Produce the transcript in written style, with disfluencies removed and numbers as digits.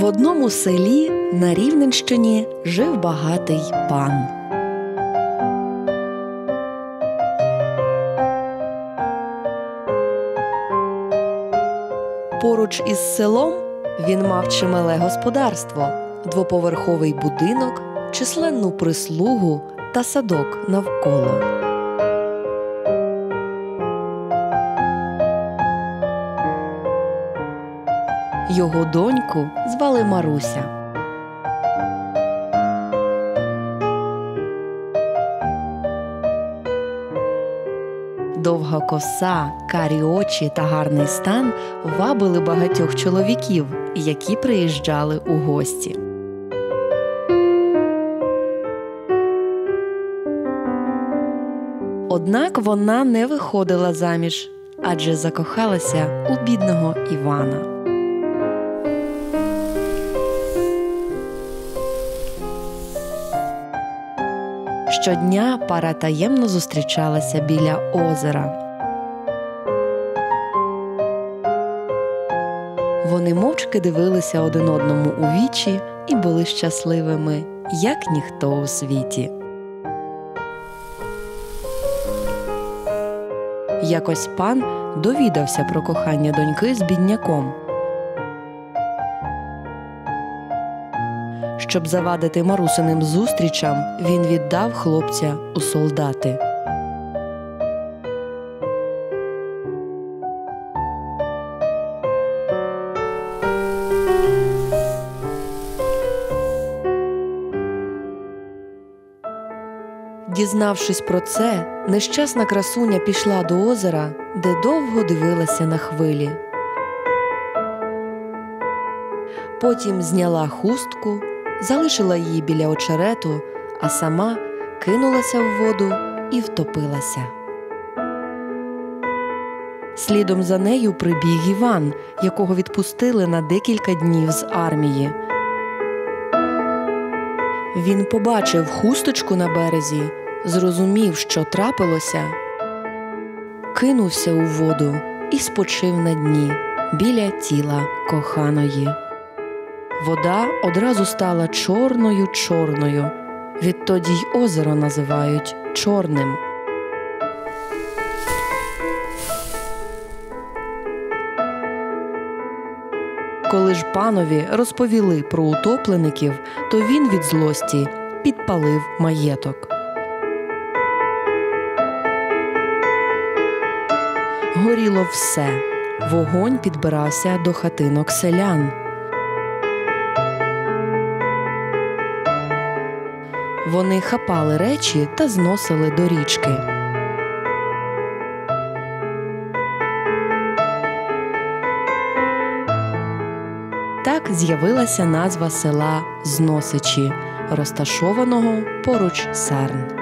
одному селі на Рівненщині жив багатий пан. Поруч із селом він мав чимале господарство, двоповерховий будинок, численну прислугу та садок навколо. Його доньку звали Маруся. Довга коса, карі очі та гарний стан вабили багатьох чоловіків, які приїжджали у гості. Однак вона не виходила заміж, адже закохалася у бідного Івана. Щодня пара таємно зустрічалася біля озера. Вони мовчки дивилися один одному у вічі і були щасливими, як ніхто у світі. Якось пан довідався про кохання доньки з бідняком. Щоб завадити Марусиним зустрічам, він віддав хлопця у солдати. Дізнавшись про це, нещасна красуня пішла до озера, де довго дивилася на хвилі. Потім зняла хустку, залишила її біля очерету, а сама кинулася в воду і втопилася. Слідом за нею прибіг Іван, якого відпустили на декілька днів з армії. Він побачив хусточку на березі, зрозумів, що трапилося, кинувся у воду і спочив на дні, біля тіла коханої. Вода одразу стала чорною-чорною. Відтоді й озеро називають Чорним. Коли ж панові розповіли про утоплеників, то він від злості підпалив маєток. Горіло все. Вогонь підбирався до хатинок селян. Вони хапали речі та зносили до річки. Так з'явилася назва села Зносичі, розташованого поруч Сарн.